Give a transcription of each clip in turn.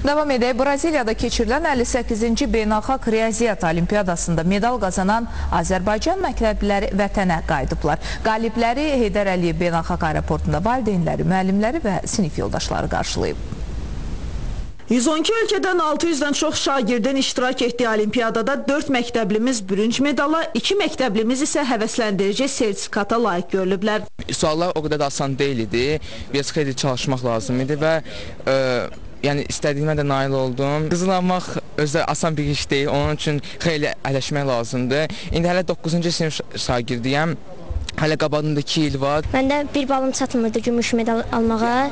Davam edək. Braziliyada keçirilən 58-ci Beynəlxalq Riyaziyyat Olimpiyadasında medal qazanan Azərbaycan məktəbləri vətənə qayıdıblar. Qalibləri Heydər Əliyev Beynəlxalq Aeroportunda valideynləri, müəllimləri və sinif yoldaşları qarşılayıb. 112 ölkədən 600-dən çox şagirdin iştirak etdiyi olimpiyadada 4 məktəblimiz bürünc medala, 2 məktəblimiz isə həvəsləndirici sertifikata layiq görülüblər. Suallar o qədər də asan deyil idi. Biraz xeyli çalışmaq lazım idi və yəni istədiyimə də nail oldum. Qızıl almaq özü asan bir iş deyil, onun üçün xeyli ələşmək lazımdır. İndi hələ 9-cu sinif şagirdiyəm. Hələ qabağımda 2 il var. Məndə bir balım çatmırdı gümüş medal almağa.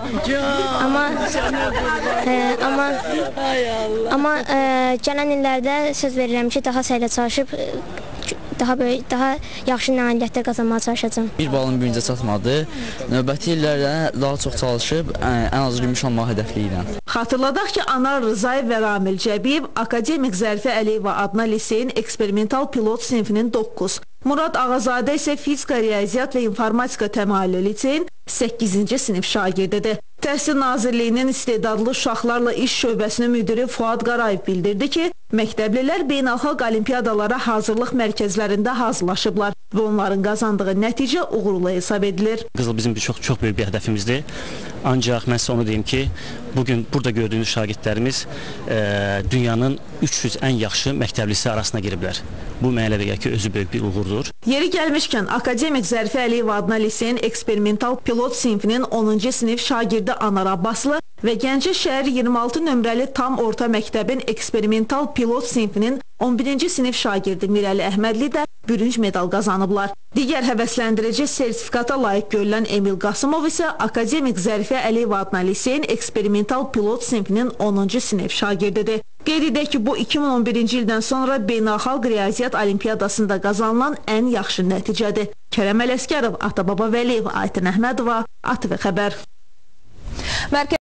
Amma gələn illərdə söz verirəm ki, daha səylə çalışıb daha yaxşı nailiyyətlər qazanmağa çalışacağam. Bir balım birincə çatmadı. Növbəti illərdə daha çox çalışıb ən az gümüş almağı hədəfləyirəm. Xatırladaq ki, Anar Rızayev və Ramil Cəbiyev Akademik Zərifə Əliyeva adına liseyin eksperimental pilot sinifinin 9, Murad Ağazadə isə fizika, riyaziyyat və informatika təmayüllü liseyin 8-ci sinif şagirdidir. Təhsil Nazirliyinin istedadlı uşaqlarla iş şöbəsinin müdiri Fuad Qarayev bildirdi ki, məktəblilər beynəlxalq olimpiyadalara hazırlıq mərkəzlərində hazırlaşıblar və onların qazandığı nəticə uğurlu hesab edilir. Qızıl bizim çox böyük bir hədəfimizdir. Ancaq mən sizə onu deyim ki, bugün burada gördüyünüz şagirdlərimiz dünyanın 300 ən yaxşı məktəblisi arasına giriblər. Bu mənə elə gəlir ki, özü böyük bir uğurdur. Yeri gəlmişkən, Akademik Zərifə Əliyeva adına liseyin eksperimental pilot sinifinin 10-cu sinif şagirdi Anar Abbaslı və Gəncə şəhər 26 nömrəli tam orta məktəbin eksperimental pilot sinifinin 11-ci sinif şagirdi Mirəli Əhmədli də bürünc medal qazanıblar. Digər həvəsləndirici sertifikata layiq görülən Emil Qasımov isə Akademik Zərifə Əliyeva adına liseyin eksperimental pilot sinifinin 10-cu sinif şagirdidir. Qeyd edək ki, bu 2011-ci ildən sonra Beynəlxalq Riyaziyyat Olimpiyadasında qazanılan ən yaxşı nəticədir. Kərəm Ələsgərov, Atababa Vəliyev, Aytən Əhmədova, ATV Xəbər.